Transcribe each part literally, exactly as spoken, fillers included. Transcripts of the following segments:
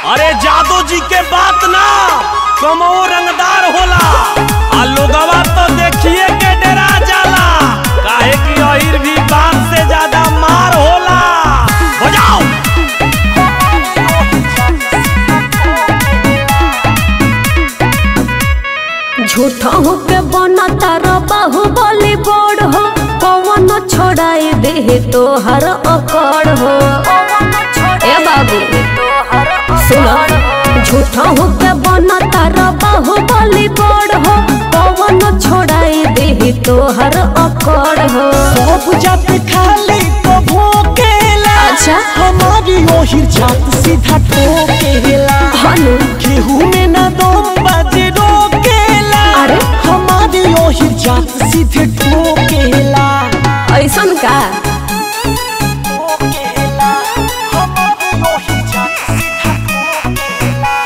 अरे जादू जी के बात ना कमो रंगदार होला, आ लोगवा तो देखिए के डरा जाला, काहे कि अहिर भी बात से ज्यादा मार होला। हो जाओ झूठा हो के बना तारा बाहुबली बोर्ड हो, कौन छोड़ाई दे तो हर अकड़ हो। ए बाबू सुनो, झूठा हो के बना तारा बाहुबली बोर्ड हो, कौन छोड़ाई दे तो हर अकड़ हो। सब जात खाली तो भोकेला, अच्छा हमारी ओहिर जात सीधा ठोकेला। हनु केहू में ना दम बाजे रोकेला, अरे हमारी ओहिर जात सीधे ठोकेला। ऐसन का ठोकेला, हमारी ओहिर जात सीधा ठोकेला।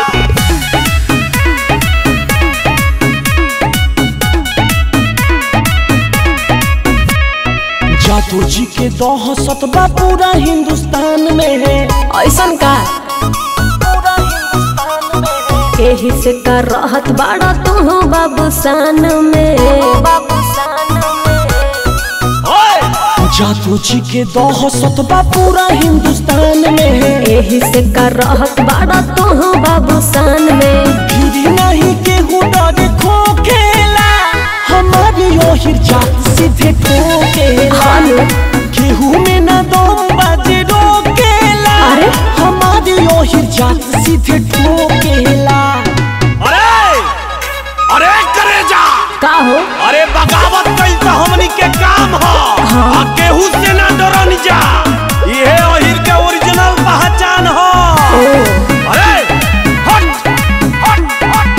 जादू जी के दहशत बा पूरा हिंदुस्तान में है, ऐसन का पूरा हिंदुस्तान में है। यही से कर रहत बाड़ा तू बाबू सान में। जादू जी के दहशत बा पूरा हिंदुस्तान में है, यही से कर रहत बाड़ा तू बाबू सान में। फिर नहीं केहू डर खोखेला, हमारी ओहिर जात सीधे ठोकेला। केहू में ना दम बाजे रोकेला, अरे हमारी ओहिर जात सीधे ठोकेला। अरे अरे करे जा का हो, अरे बगावत कइल तो हमनी के काम हो। हाँ। आ केहू से ना डरनी जा, ये अहिर के ओरिजिनल पहचान हो। अरे हट हट हट।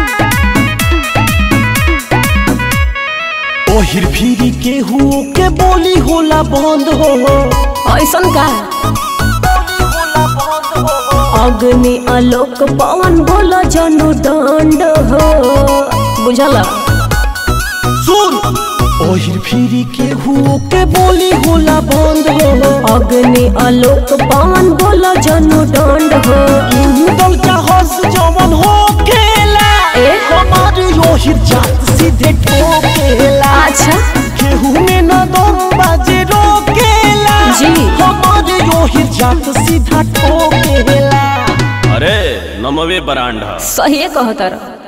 ओहिर फिरी केहू के बोली होला बंद हो, ऐसन का होला बंद हो। अग्नि आलोक पवन बोलो जनु दंड हो, बुझल। सुन ओहिर फिरी केहू के बोली होला बंद हो, अग्नि आलोक पवन बोलो जनु दंड हो। दल का हंस जवन हो खेला, ए? हमारी ओहिर जात सीधे ठोकेला। अच्छा केहू में न दम बाजे रोकेला, जी। हमारी ओहिर जात सीधा ठोकेला। अरे नमवे बरांडा सही कहता रहा।